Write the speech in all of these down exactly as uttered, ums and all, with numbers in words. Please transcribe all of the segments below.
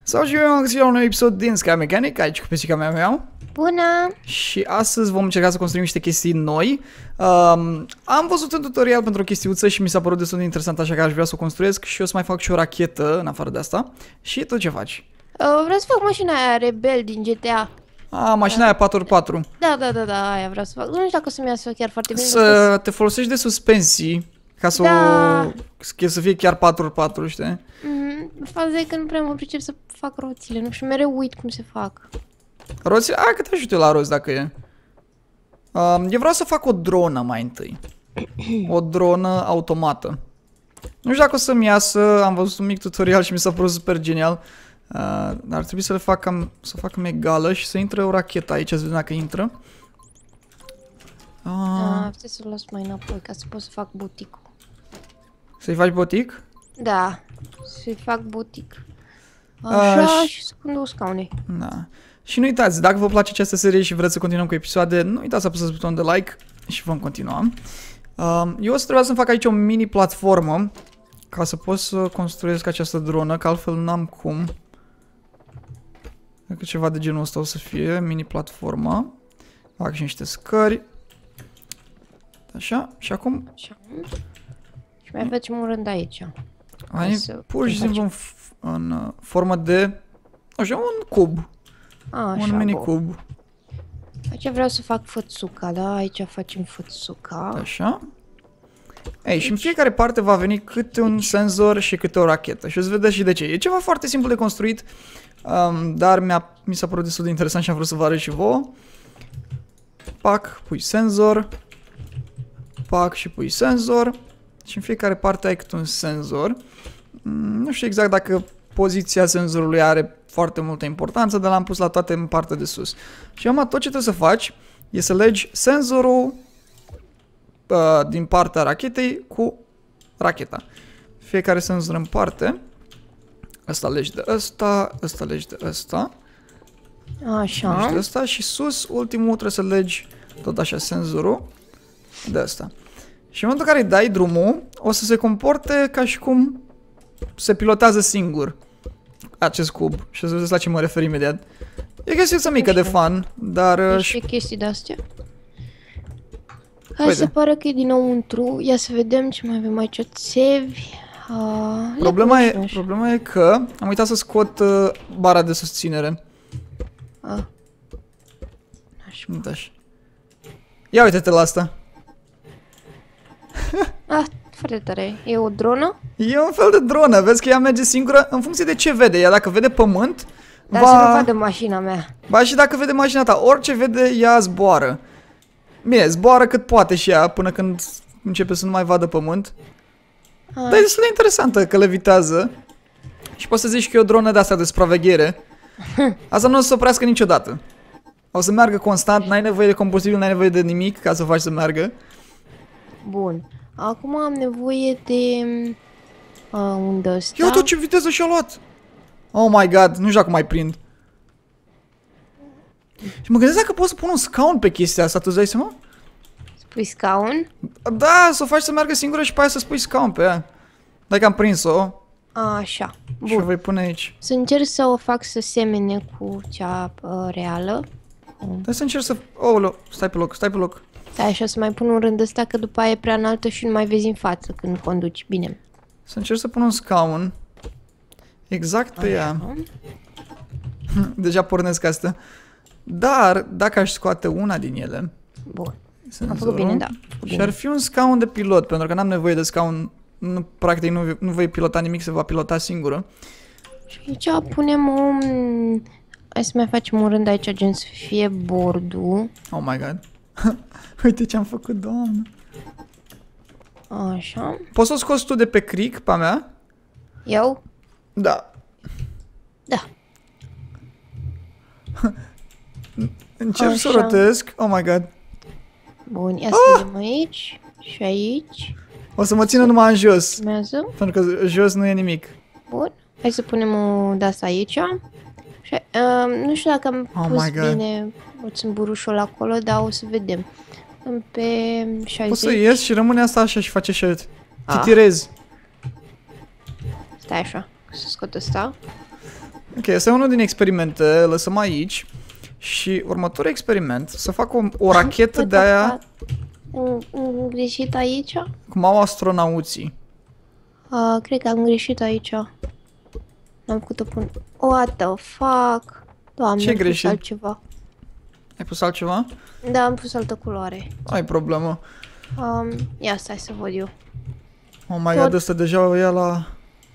Sau și eu am găsit la un nou episod din Sky Mechanic, aici cu pisica mea mea. Bună! Și astăzi vom încerca să construim niște chestii noi. Um, am văzut un tutorial pentru o chestiuță și mi s-a părut destul de interesant, așa că aș vrea să o construiesc și o să mai fac și o rachetă în afară de asta. Și tu ce faci? Uh, vreau să fac mașina aia Rebel din G T A. A, mașina aia patru pe patru. Da, da, da, da, aia vreau să fac. Nu știu dacă o să-mi iasă chiar foarte bine. Să te folosești de suspensii ca să, Da. o, să fie chiar patru pe patru, știi? Mm, faza e că nu prea mă pricep să fac roțile, nu știu, mereu uit cum se fac. Roțile? A, că te ajut eu la roți dacă e. Um, eu vreau să fac o dronă mai întâi. O dronă automată. Nu știu dacă o să-mi iasă, am văzut un mic tutorial și mi s-a părut super genial. Uh, dar ar trebui să le fac cam, să o fac cam egală și să intre o rachetă aici, să vedem dacă intră. Uh, Da, trebuie să-l las mai înapoi ca să pot să fac buticul. Să-i faci botic? Da, să-i fac butic. Așa Uh, și să conduc scaune. Da. Și nu uitați, dacă vă place această serie și vreți să continuăm cu episoade, nu uitați să apăsați butonul de like și vom continua. Uh, eu o să trebuia să-mi fac aici o mini platformă ca să pot să construiesc această dronă, că altfel n-am cum. Cred că ceva de genul ăsta o să fie, mini platformă. Fac și niște scări. Așa, și acum... Așa. Și mai facem un rând aici. Ai pur și simplu în, în uh, formă de... Așa, un cub. A, așa, un mini bun. cub. Aici vreau să fac fățuca, da? Aici facem fățuca. Așa. Ei, și în fiecare parte va veni câte un senzor și câte o rachetă. Și o să vedeți și de ce. E ceva foarte simplu de construit, um, dar mi-a, mi s-a părut destul de interesant și am vrut să vă arăt și vouă. Pac, pui senzor. Pac și pui senzor. Și în fiecare parte ai câte un senzor. Mm, nu știu exact dacă poziția senzorului are foarte multă importanță, dar l-am pus la toate în partea de sus. Și acum tot ce trebuie să faci e să legi senzorul uh, din partea rachetei cu racheta. Fiecare senzor în parte. Ăsta legi de ăsta, ăsta legi de ăsta. Așa. Legi de ăsta și sus, ultimul trebuie să legi tot așa senzorul de ăsta. Și în momentul în care îi dai drumul, o să se comporte ca și cum se pilotează singur acest cub. Și o să vedeți la ce mă refer imediat. E chestiuță mică de fun, dar... Deci și chestii de-astea. Hai să pară că e dinăuntru. Ia să vedem ce mai avem aici. Țevi. Uh, problema, e, problema e că am uitat să scot uh, bara de susținere. Ah. Așa. Ia uite-te la asta. Ah, foarte tare. E o dronă? E un fel de dronă. Vezi că ea merge singură în funcție de ce vede. Ea dacă vede pământ, dar va... să nu vadă mașina mea. Ba și dacă vede mașina ta, orice vede, ea zboară. Bine, zboară cât poate și ea până când începe să nu mai vadă pământ. Ah. Dar e destul de interesantă că levitează. Și poți să zici că e o dronă de asta de supraveghere. Asta nu o să se oprească niciodată. O să meargă constant, n-ai nevoie de combustibil, n-ai nevoie de nimic ca să faci să meargă. Bun. Acum am nevoie de... Uh, unde ăsta? Ia tot ce viteză și-a luat! Oh my god, nu știu dacă mai prind. Și mă gândesc dacă pot să pun un scaun pe chestia asta, tu îți dai seama? Spui scaun? Da, să o faci să meargă singură și pe aia să spui scaun pe ea. Dacă am prins-o. Așa. Bun. Și o voi pune aici. Să încerc să o fac să semene cu cea uh, reală. Hai să încerc să... Oh, stai pe loc, stai pe loc. Da, așa să mai pun un rând ăsta, că după aia e prea înaltă și nu mai vezi în față când conduci. Bine. Să încerc să pun un scaun exact pe ea. Deja pornesc asta. Dar, dacă aș scoate una din ele... Bun. Senzorul, am făcut bine, da. Făcut și ar fi un scaun de pilot, pentru că n-am nevoie de scaun. Nu, practic nu, nu voi pilota nimic, se va pilota singură. Și aici punem un... Hai să mai facem un rând aici, gen să fie bordul. Oh my god. Uite ce am făcut, doamnă. Așa. Poți să o scoți tu de pe cric, pe mea? Eu? Da. Da. Încerc să o rotesc. Oh my god. Bun, ia să ah! vedem aici și aici. O să mă țină numai în jos. Urmează. Pentru că jos nu e nimic. Bun. Hai să punem o de-asta aici. Și, uh, nu știu dacă am oh pus my God. bine țâmburușul acolo, dar o să vedem. Pe șaizeci. Poți să ies și rămâne asta așa și face așa. Ah. Titirez. Stai așa, să scot ăsta. Ok, asta e unul din experimente, lăsăm aici. Și următorul experiment, să fac o, o rachetă de aia Am am greșit aici? cum au astronauții. Uh, cred că am greșit aici. N-am făcut-o pun... What the fuck? Doamne, Ce-ai am pus greșit? altceva. Ai pus altceva? Da, am pus altă culoare. Ai problemă. Um, ia stai să văd eu. Oh my Tot. god, ăsta deja o ia la...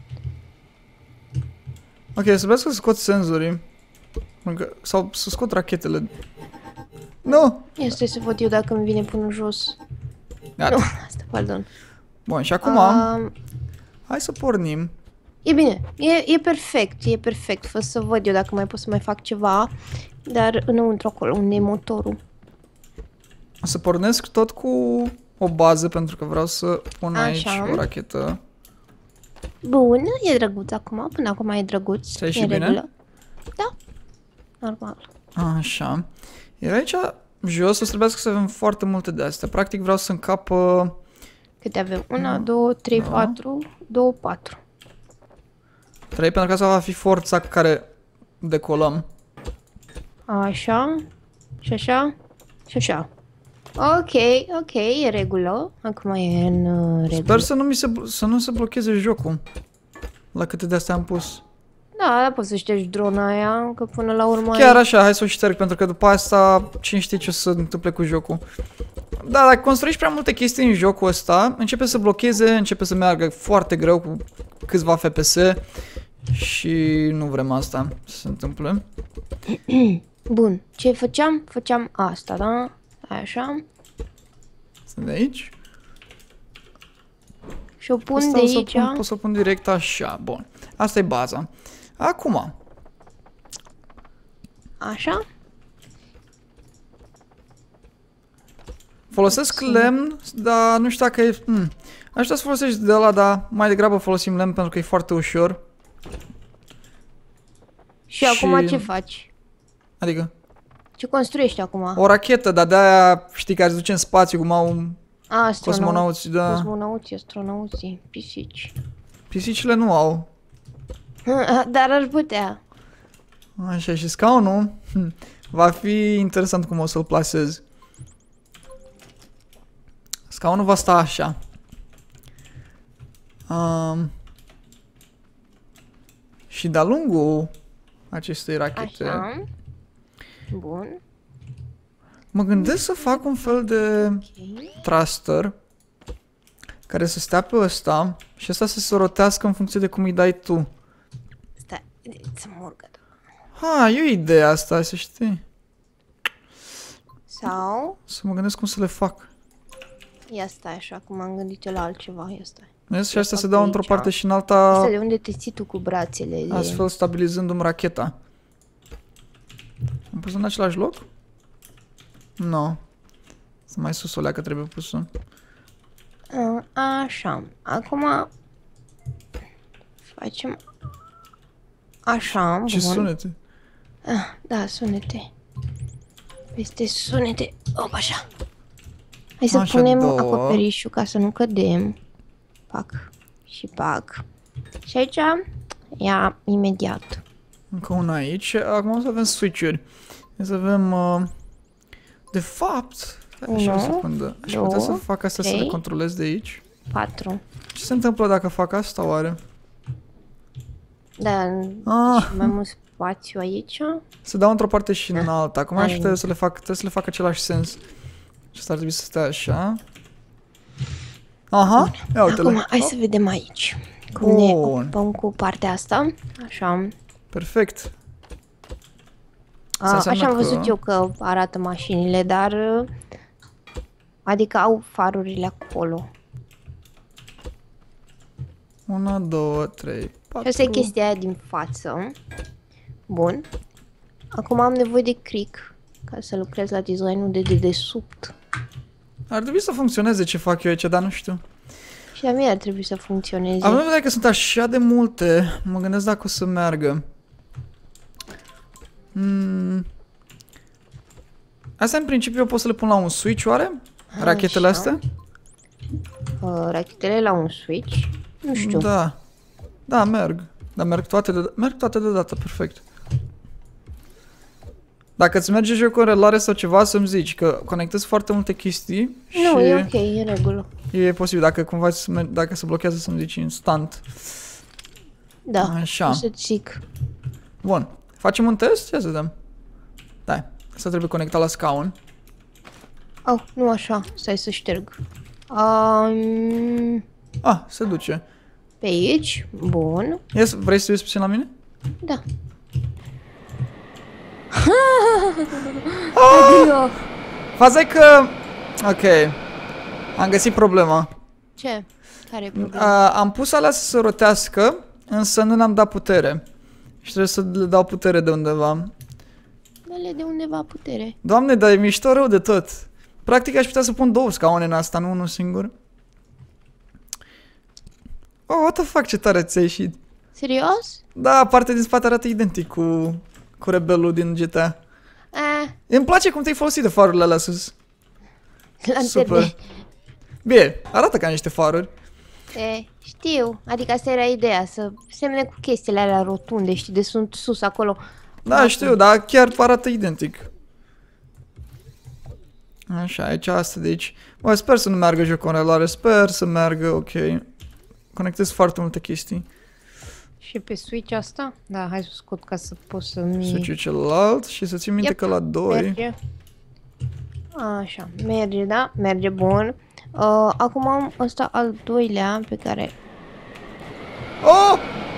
Ok, să vreau să scot senzorii. Încă- Sau să scot rachetele. Nu! Ia stai să văd eu dacă îmi vine până jos. Gata. Nu, asta, pardon. Bun, și acum, Um, hai să pornim. e bine, e, e perfect, e perfect. Fă să văd eu dacă mai pot să mai fac ceva. Dar înăuntru acolo, unde e motorul. O să pornesc tot cu o bază, pentru că vreau să pun aici Așa. o rachetă. Bun, e drăguț acum, până acum e drăguț. Ți-ai e și bine? regulă. Da, normal. Așa. Iar aici, jos, o să trebuiască să avem foarte multe de astea. Practic vreau să încap... Uh, Câte avem? Una, două, trei, Da. patru, două, patru. trei, pentru că asta va fi forța cu care decolăm. Așa, și așa, și așa. Ok, ok, e regulă. Acum e în uh, regulă. Sper să nu, mi se, blo- să nu se blocheze jocul. La câte de astea am pus. Da, da, poți să ștergi drona aia, că până la urmă... Chiar e... așa, hai să o șterg, pentru că după asta cine știe ce o să se întâmple cu jocul. Da, dacă construiești prea multe chestii în jocul ăsta, începe să blocheze, începe să meargă foarte greu cu câțiva F P S și nu vrem asta să se întâmple. Bun, ce făceam? Făceam asta, da? Așa. Sunt de aici. Și o pun Asta de o să aici. pun, pot să o pun direct așa, bun. Asta e baza. Acum, Așa. folosesc lemn, dar nu știu dacă e... Hmm. Aș vrea să folosești de ăla, dar mai degrabă folosim lemn pentru că e foarte ușor. Și, acum Și- ce faci? Adică, Ce construiești acum? o rachetă, dar de-aia, știi, care se duce în spațiu, cum au Astronauți. cosmonauți, da. Cosmonauții, astronauții, pisici. Pisicile nu au. Dar ar putea. Așa, și scaunul, hm, va fi interesant cum o să-l plasez. Scaunul va sta așa. Um, și de-a lungul acestei rachete, Așa. Bun. mă gândesc să fac un fel de Ok. thruster care să stea pe ăsta și ăsta să se rotească în funcție de cum îi dai tu. Stai, să murgă. Ha, e o idee asta, să știi. Sau... Să mă gândesc cum să le fac. Ia stai așa, cum am gândit eu la altceva. Ia stai. Vezi? Și Le astea se fac dau pe într-o aici. parte și în Asta alta, de unde te ții tu cu brațele? De... astfel stabilizându-mi racheta. Am pus în același loc? Nu. No. Să mai sus o leacă trebuie pusă. A, Așa. Acum... Facem... Așa, Ce bun. sunete? Ah, da, sunete. Peste sunete. Op, așa. Hai să Așa, punem două. acoperișul ca să nu cădem. Pac. Și pac. Și aici, ia imediat. Încă una aici. Acum o să avem switch-uri. O să avem... Uh, de fapt... Așa o Unu, secundă. Aș putea să două, fac asta să le trei. controlez de aici. Patru. Ce se întâmplă dacă fac asta oare? Da, Ah. și mai mult spațiu aici. Se dau într-o parte și în alta. Acum Hai. aș putea să le fac, trebuie să le fac același sens. Și asta ar trebui să stea așa. Aha, ia uite-le. Acum, hai să vedem aici. Cum ne Bun. ocupăm cu partea asta. Așa. Perfect. A, înseamnă așa am că- văzut eu că arată mașinile, dar... uh, Adică au farurile acolo. Una, două, trei, Și patru. asta e chestia aia din față. Bun. Acum am nevoie de cric ca să lucrez la designul de dedesubt. Ar trebui să funcționeze ce fac eu aici, dar nu știu. Și la mine ar trebui să funcționeze. Având în vedere că sunt așa de multe, mă gândesc dacă o să meargă. Hmm. Astea în principiu eu pot să le pun la un switch, oare? Rachetele Așa. astea? Uh, rachetele la un switch. Nu știu. Da. Da, merg. Dar merg toate de, merg toate deodată, perfect. Dacă îți merge jocul în relare sau ceva, să-mi zici că conectezi foarte multe chestii și... Nu, e ok, e în regulă. E posibil, dacă cumva se, dacă se blochează să-mi zici instant. Da, Așa. o să-ți zic. Bun. Facem un test? Ia să vedem. Da. Asta trebuie conectat la scaun. Oh, nu așa, stai să șterg. Um, Ah, se duce. pe aici, bun. Yes, vrei să te uiți puțin la mine? Da. Adio. Faza e că... Ok. Am găsit problema. Ce? Care e Uh, problema? am pus alea să se rotească, însă nu le-am dat putere. Și trebuie să le dau putere de undeva. Dă-le de undeva putere. Doamne, dar e mișto rău de tot. Practic aș putea să pun două scaune în asta, nu unul singur. Oh, what the fuck, ce tare ți-a ieșit. Serios? Da, partea din spate arată identic cu, cu rebelul din G T A. Ah, Îmi place cum te-ai folosit de farurile alea sus. lanterne. Super. Bine, arată ca niște faruri. E, știu, adică asta era ideea, să semne cu chestiile alea rotunde, știi, de sunt sus acolo. Da, știu, dar chiar arată identic. Așa, aici asta de aici. Bă, sper să nu meargă jocul în relare, sper să meargă, ok. Conectez foarte multe chestii. Și pe Switch asta? Da, hai să scot ca să pot să-mi... Switch-ul celălalt și să țin minte Yep, că la doi... merge. Așa, merge, da, merge bun. Uh, acum am ăsta al doilea pe care... Oh!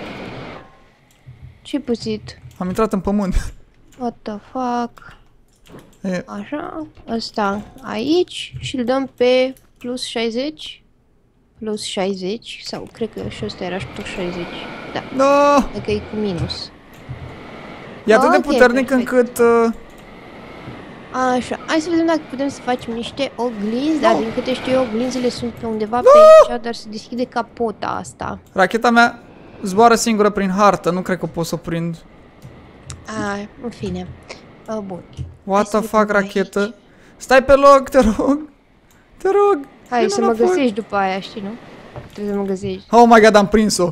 Ce-ai păzit? Am intrat în pământ. What the fuck? E, Așa, ăsta aici și îl dăm pe plus șaizeci. Plus șaizeci, sau cred că și ăsta era și plus șaizeci. Da, no! dacă e cu minus. E atât de Ok, puternic perfect. încât... Uh, Așa, hai să vedem dacă putem să facem niște oglinzi, dar din câte știu eu, oglinzile sunt pe undeva pe aici, dar se deschide capota asta. racheta mea zboară singură prin hartă, nu cred că pot să o prind. A, în fine. Uh, bun. What Hai the să fuck, vedem rachetă? aici. Stai pe loc, te rog! Te rog! Hai Vino să mă înapoi. găsești după aia, știi, nu? Trebuie să mă găsești. Oh my god, am prins-o!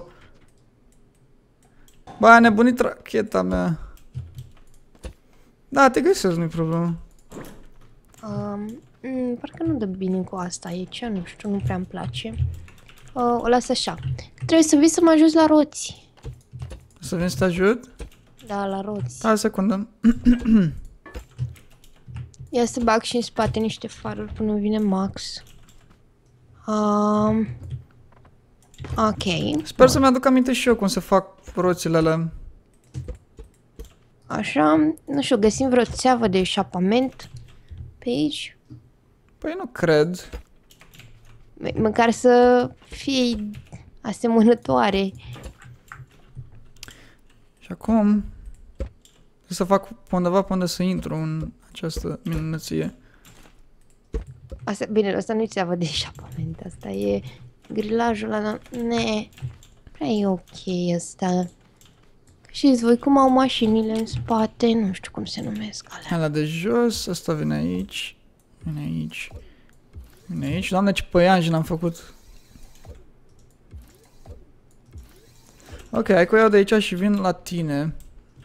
Bă, a nebunit racheta mea. Da, te găsesc, nu-i problemă. Um, mm, parcă nu dă bine cu asta aici, nu știu, nu prea îmi place. Uh, o las așa. Trebuie să vii să mă ajuți la roți. Să vin să te ajut? Da, la roți. Hai o secundă. Ia să bag și în spate niște faruri până vine Max. Um, ok. Sper să-mi aduc aminte și eu cum se fac roțile alea. Așa, nu știu, găsim vreo țeavă de eșapament pe aici. Păi nu cred. M- măcar să fie asemănătoare. Și acum... Să fac pe undeva pe unde să intru în această minunăție. Asta, bine, asta nu-i țeavă de eșapament, asta e grilajul ăla, ne, prea e ok asta. Știți voi cum au mașinile în spate, nu știu cum se numesc alea. Alea de jos, asta vine aici. Vine aici. Vine aici. Doamne, ce păianjen am făcut. Ok, hai că o iau de aici și vin la tine.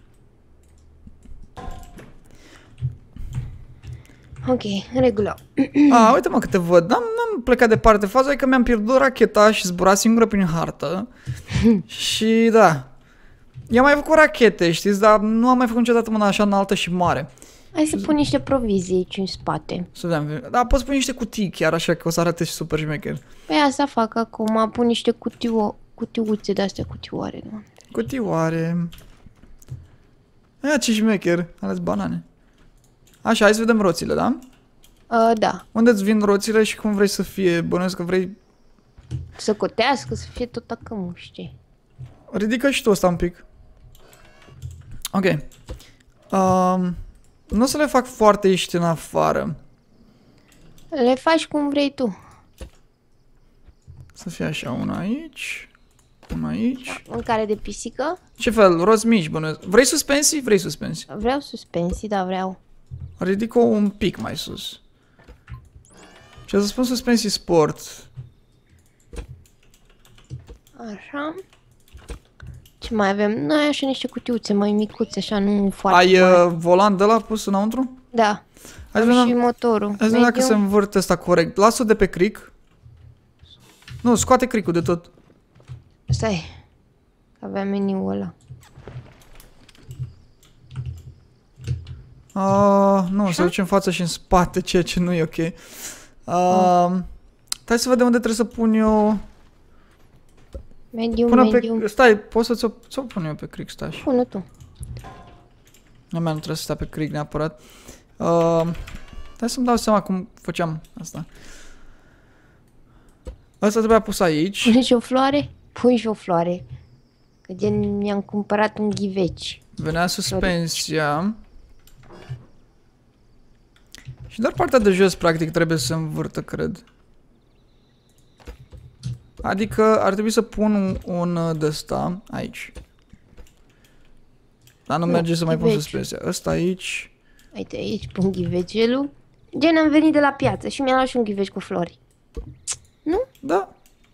Ok, în regulă. A, uite mă că te văd. N-am, n-am plecat departe. Faza e că mi-am pierdut racheta și zbura singură prin hartă. Și da. I-am mai făcut rachete, știți, dar nu am mai făcut niciodată una așa înaltă și mare. Hai să pun niște provizii aici în spate. Să vedem. Da, poți pune niște cutii chiar așa că o să arate și super șmecher. Păi asta fac acum, pun niște cutiu cutiuțe de-astea, cutioare, nu? Cutioare. Ia ce șmecher. Ales banane. Așa, hai să vedem roțile, da? Uh, da, Unde-ți vin roțile și cum vrei să fie? Bănuiesc că vrei... să cotească, să fie tot acum, știi? Ridică și tu ăsta un pic. Ok. Um, nu o să le fac foarte ieftin afară. Le faci cum vrei tu. Să fie așa, una aici. Una aici. Mâncare de pisică. Ce fel? Roți mici, bănuiesc. Vrei suspensii? Vrei suspensii. Vreau suspensii, da, vreau. Ridic-o un pic mai sus. Ce să spun suspensii sport. Așa. Ce mai avem? Noi așa niște cutiuțe mai micuțe, așa, nu foarte Ai mari. uh, volan de la pus înăuntru? Da. Hai Am să și vedem, motorul. hai să vedem dacă Medium. se învârte ăsta corect. Lasă-o de pe cric. Nu, scoate cricul de tot. Stai. Aveam meniul ăla. Uh, nu, se duce în față și în spate, ceea ce nu e ok. Uh, hai să vedem unde trebuie să pun eu... Medium, Până medium. pe... Stai, pot să ți-o ți-o pun eu pe cric, stai așa. Pune tu. Nu, mea, nu trebuie să stea pe cric neapărat. Uh, hai să-mi dau seama cum făceam asta. Asta trebuia pus aici. Pune și o floare? Pui și o floare. Că gen mi-am cumpărat un ghiveci. Venea suspensia. Și doar partea de jos, practic, trebuie să se învârtă, cred. Adică ar trebui să pun un, un de ăsta aici. Dar nu, Nu, merge să mai pun ghiveci. suspensia. Ăsta aici. Uite, aici pun ghivecelul. Gen am venit de la piață și mi-a luat și un ghiveci cu flori. Nu? Da.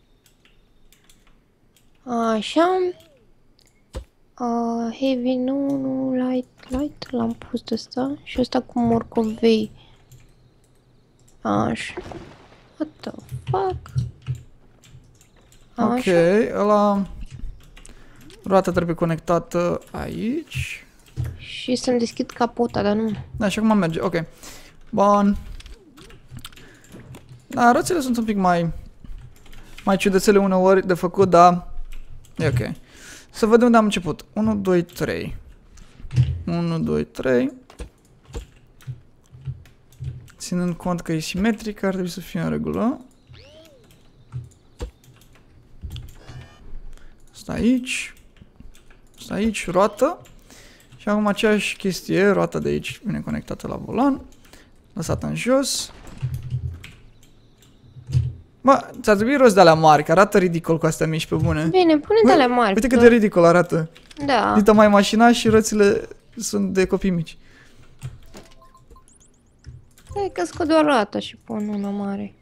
Așa. Uh, heavy, nu, nu, light, light, l-am pus de ăsta. Și ăsta cu morcovei. Așa. What the fuck? Ok, ăla... Roata trebuie conectată aici. Și să-mi deschid capota, dar nu. Da, și acum merge, ok. Bun. Da, roțile sunt un pic mai... Mai ciudățele uneori de făcut, dar... E ok. Să vedem unde am început. unu, doi, trei. unu, doi, trei. Ținând cont că e simetric, ar trebui să fie în regulă. Asta aici. Asta aici, roată. Și acum aceeași chestie, roata de aici vine conectată la volan. Lăsată în jos. Bă, ți-ar trebui roți de alea mari, că arată ridicol cu astea mici pe bune. Bine, pune de alea mari. Uite cât că- de ridicol arată. Da. Dita mai mașina și roțile sunt de copii mici. Hai că scot doar roata și pun una mare.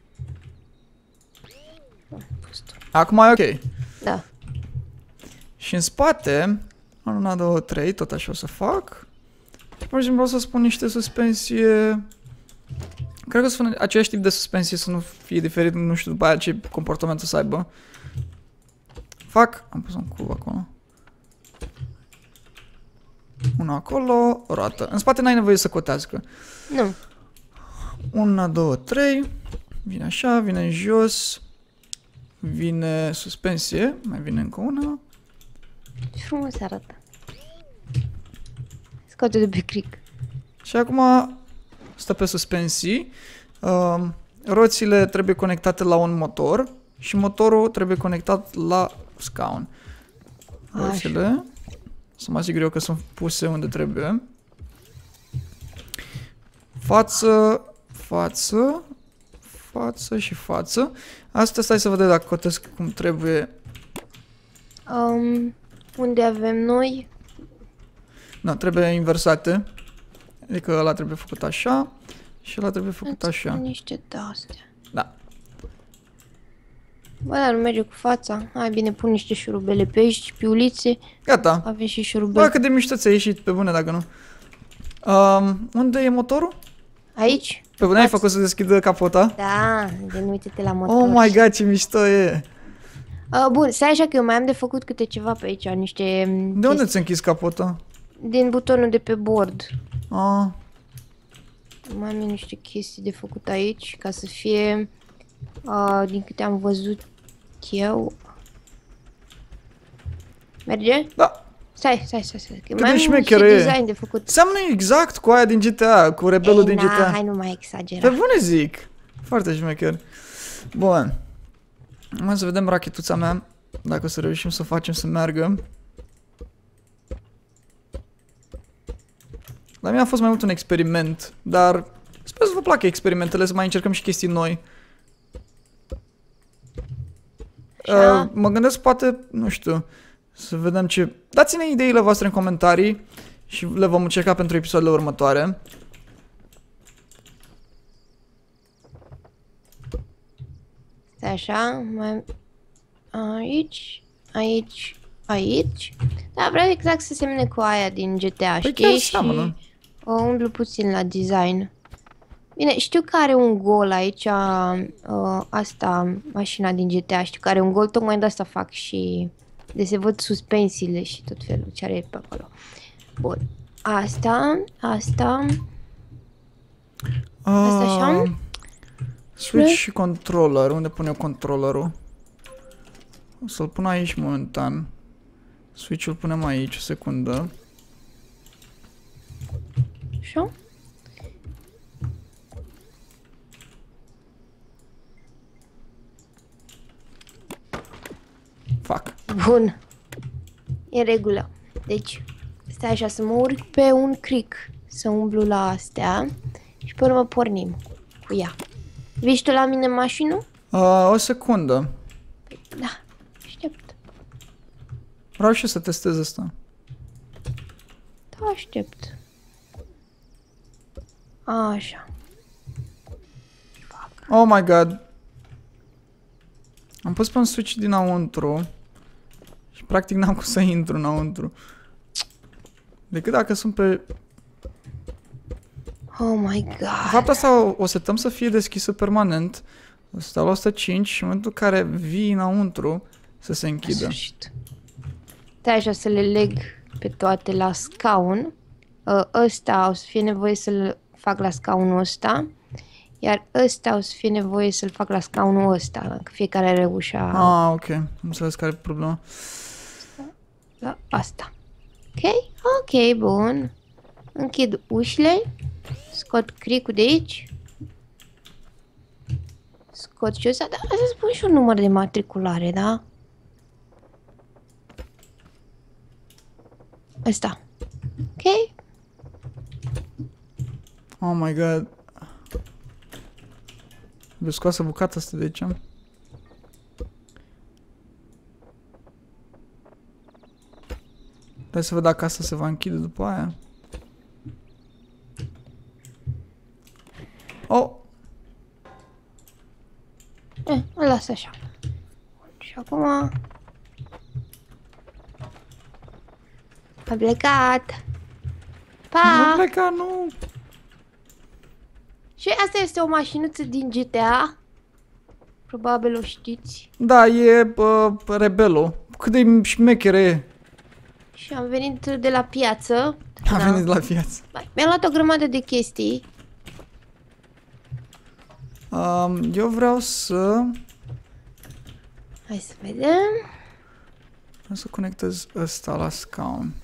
Acum e ok. Da. Și în spate, una, două, trei, tot așa o să fac. Și pur și simplu o să spun niște suspensie. Cred că o să fie același tip de suspensie, să nu fie diferit, nu știu după aia ce comportament o să aibă. Fac, am pus un cub acolo. Una acolo, o roată. În spate n-ai nevoie să cotească. Nu. Una, două, trei. Vine așa, vine în jos. Vine suspensie, mai vine încă una. Ce frumos arată. Scoate de pe cric. Și acum stă pe suspensii. Uh, roțile trebuie conectate la un motor și motorul trebuie conectat la scaun. Roțile. Să mă asigur eu că sunt puse unde trebuie. Față, față, față și față. Asta stai să vedem dacă cotesc cum trebuie. Um, unde avem noi? Nu, trebuie inversate. Adică ăla trebuie făcut așa și ăla trebuie făcut Îți pun așa. niște de-astea. Da. Bă, dar nu merge cu fața. Hai bine, pun niște șurubele pe aici, piulițe. Gata. Avem și Bă, șurubele. cât de mișto ți-a ieșit, pe bune dacă nu. Um, unde e motorul? Aici? Pe bune ai Față. făcut să deschidă capota? Da, de nu uite-te la motor. Oh my god, ce mișto e! Uh, bun, stai așa că eu mai am de făcut câte ceva pe aici, niște... mm, De unde chestii. ți-a închis capota? Din butonul de pe bord. Ah, Mai am eu niște chestii de făcut aici, ca să fie, uh, din câte am văzut eu... Merge? da. Stai, stai, stai, stai. Că de mai am niște șmecheră e. design de făcut. Seamănă exact cu aia din G T A, cu rebelul Ei, din na, G T A. hai nu mai Pe exagera. bune zic. Foarte șmecher. Bun. Hai să vedem rachetuța mea. Dacă o să reușim să o facem să meargă. La mine a fost mai mult un experiment. Dar sper să vă placă experimentele, să mai încercăm și chestii noi. Așa. Uh, mă gândesc poate, nu știu, să vedem ce... Dați-ne ideile voastre în comentarii și le vom încerca pentru episoadele următoare. Stai așa, mai... Aici, aici, aici. Da, vreau exact să semne cu aia din G T A, Păi știi? chiar Și seamănă. o umblu puțin la design. Bine, știu că are un gol aici, uh, asta, mașina din G T A, știu că are un gol, tocmai de asta fac și de se văd suspensiile și tot felul ce are pe acolo. Bun, asta, asta, asta așa. Uh, switch și controller. Unde pun eu controllerul? O să-l pun aici momentan. Switch-ul punem aici, o secundă. Așa. Fac. Bun. E în regulă. Deci, stai așa să mă urc pe un cric, să umblu la astea și pe urmă pornim cu ea. Vii tu la mine în mașină? Uh, o secundă. Da, aștept. Vreau și să testez asta. Da, aștept. Așa. Oh my god. Am pus pe un switch dinăuntru și practic n-am cum să intru înăuntru. Decât dacă sunt pe... Oh my De god. fapt asta o, o setăm să fie deschisă permanent. O să stau la o sută cinci și în momentul în care vii înăuntru să se închidă. Sfârșit. Stai așa să le leg pe toate la scaun. Uh, ăsta o să fie nevoie să-l fac la scaunul ăsta. Iar ăsta o să fie nevoie să-l fac la scaunul ăsta. Că fiecare are ușa. Ah, ok. Am înțeles care e problema. La asta. Ok? Ok, bun. Închid ușile. Scot cricul de aici. Scot și ăsta. Da, să spun și un număr de matriculare, da? Ăsta. Ok? Oh my god. Trebuie scoasă bucata asta de aici. Hai să văd dacă asta se va închide după aia. Oh! Eh, îl las așa. Și acum... A plecat. Pa! Nu pleca, nu! Și asta este o mașinuță din G T A. Probabil o știți. Da, e bă, rebelul. Cât de șmecher e. Și am venit de la piață. A Da. venit la viață. Mi-am luat o grămadă de chestii. Um, eu vreau să... Hai să vedem. Vreau să conectez ăsta la scaun.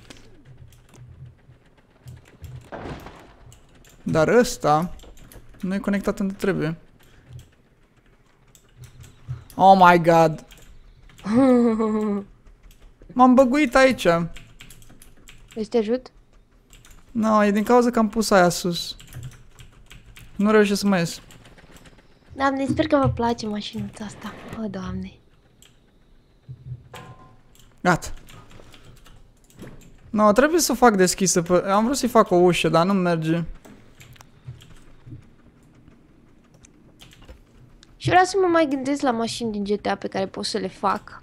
Dar ăsta nu e conectat unde trebuie. Oh my god. M-am băguit aici. Vrei să te ajut? No, e din cauza că am pus aia sus. Nu reușesc să mai ies. Doamne, sper că vă place mașinuța asta. O, Doamne. Gata. No, trebuie să o fac deschisă. Am vrut să-i fac o ușă, dar nu merge. Și vreau să mă mai gândesc la mașini din G T A pe care pot să le fac.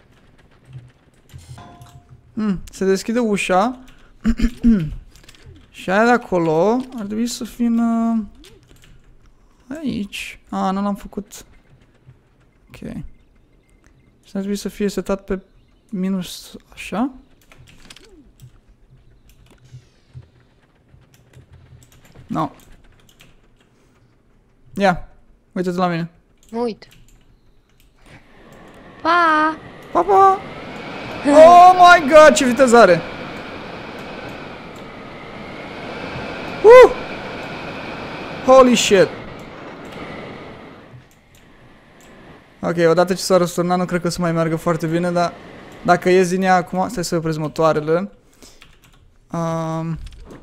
Hmm, se deschide ușa. Și aia de acolo ar trebui să vină aici. A, nu l-am făcut. Ok. Și ar trebui să fie setat pe minus așa. No. Ia, uite-te la mine. Mă uit. Pa! Pa, pa! Oh my god, ce viteză are! Uh! Holy shit! Ok, odată ce s-a răsturnat, nu cred că o să mai meargă foarte bine, dar dacă ies din ea acum, stai să opresc motoarele. Um,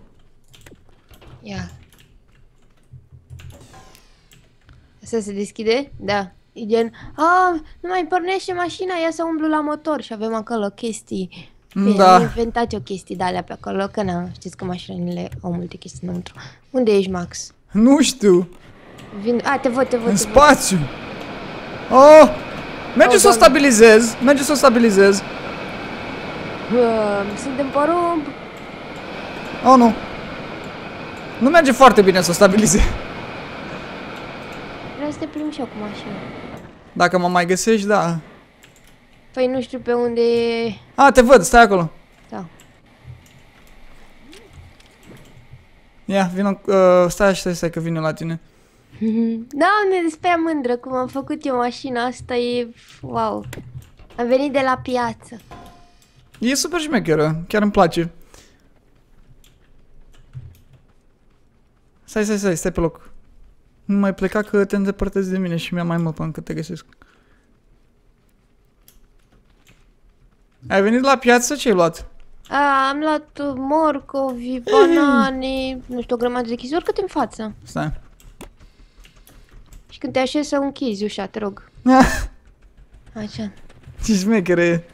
Ia. Asta se deschide? Da. E gen, a, nu mai pornește mașina, ia să umblu la motor și avem acolo chestii. Bine, Da. am inventat eu chestii de alea pe acolo, că na, știți că mașinile au multe chestii înăuntru. Unde ești, Max? nu știu, Vin... A, te văd, te văd, în te văd. spațiu. Oh! Merge Oh, să o Doamne. stabilizez, merge să o stabilizez. Uh, suntem porumb. Oh, nu. Nu merge foarte bine să o stabilizezi. Vreau să te plimbi și eu cu mașina. Dacă mă mai găsești, da. Păi nu știu pe unde e... A, te văd, stai acolo. Da. Ia, vină, uh, stai, stai, stai că vine la tine. Doamne, despre mândră cum am făcut eu mașina asta, e... Wow. Am venit de la piață. E super șmecheră, chiar îmi place. Stai, stai, stai, stai pe loc. Nu mai pleca că te îndepărtezi de mine și mi-a mai mă până că te găsesc. Ai venit la piață? Ce ai luat? A, am luat morcovi, banane, nu știu, o grămadă de chestii, urcă-te în față. Stai. Și când te așezi să închizi ușa, te rog. Așa. Ce șmecheră e.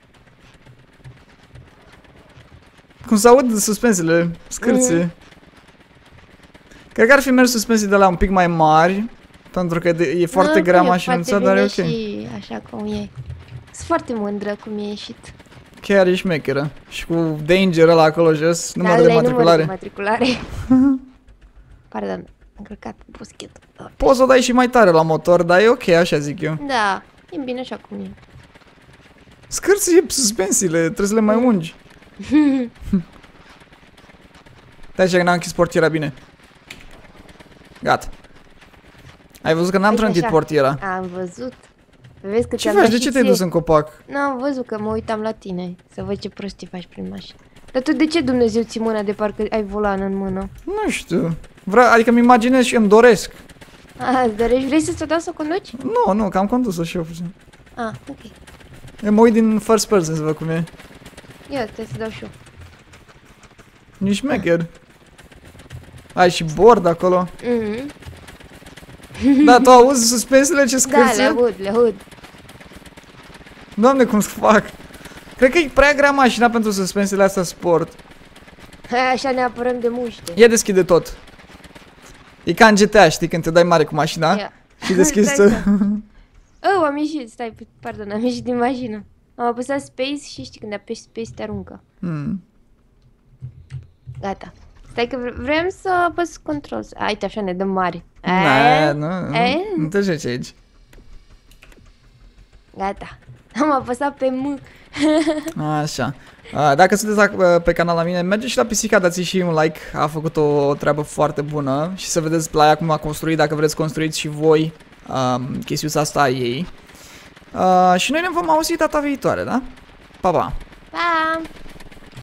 Cum se aud suspensele, scârțe. Mm. Cred că ar fi mers suspensii de la un pic mai mari, pentru că e foarte grea mașinuța, dar e ok. Și așa cum e. Sunt foarte mândră cum e ieșit. Chiar e șmecheră. Și cu danger ăla acolo jos, număr de matriculare. De matriculare. Pardon, am călcat boschetul. Poți să o dai și mai tare la motor, dar e ok, așa zic eu. Da, e bine așa cum e. Scârți suspensiile, trebuie să le mai ungi. Stai așa că n-am închis portiera bine. Gata. Ai văzut că n-am trântit portiera. Am văzut. Vezi că ce faci? De ce te-ai dus în copac? N-am văzut că mă uitam la tine. Să văd ce prostii faci prin mașină. Dar tu de ce Dumnezeu ții mâna de parcă ai volan în mână? Nu știu. Vreau, adică îmi imaginez și îmi doresc. Ah, îți dorești? Vrei să-ți o dau să o conduci? Nu, nu, că am condus-o și eu puțin. Ah, ok. Eu mă uit din first person să văd cum e. Ia, trebuie să dau și eu. Nici șmecher. Ai și bord acolo. Mhm. Da, tu auzi suspensiile ce scârță? Da, le aud, le aud. Doamne, cum să fac? Cred că e prea grea mașina pentru suspensiile astea sport. Hai, așa ne apărăm de muște. Ia deschide tot. E ca în G T A, știi, când te dai mare cu mașina. Ia. Și deschizi să... Oh, am ieșit, stai, pardon, am ieșit din mașină. Am apăsat space și știi, când apeși space te aruncă. Hmm. Gata. Stai că vrem să apăs control. Uite, așa ne dăm mari. Ne, nu, nu, nu te joci aici. Gata. Am apăsat pe M. Așa. Dacă sunteți pe canal la mine, mergeți și la pisica, dați și un like. A făcut o treabă foarte bună. Și să vedeți la ea cum a construit, dacă vreți construiți și voi um, chestiunea asta a ei. Uh, și noi ne vom auzi data viitoare, da? Pa, pa! Pa!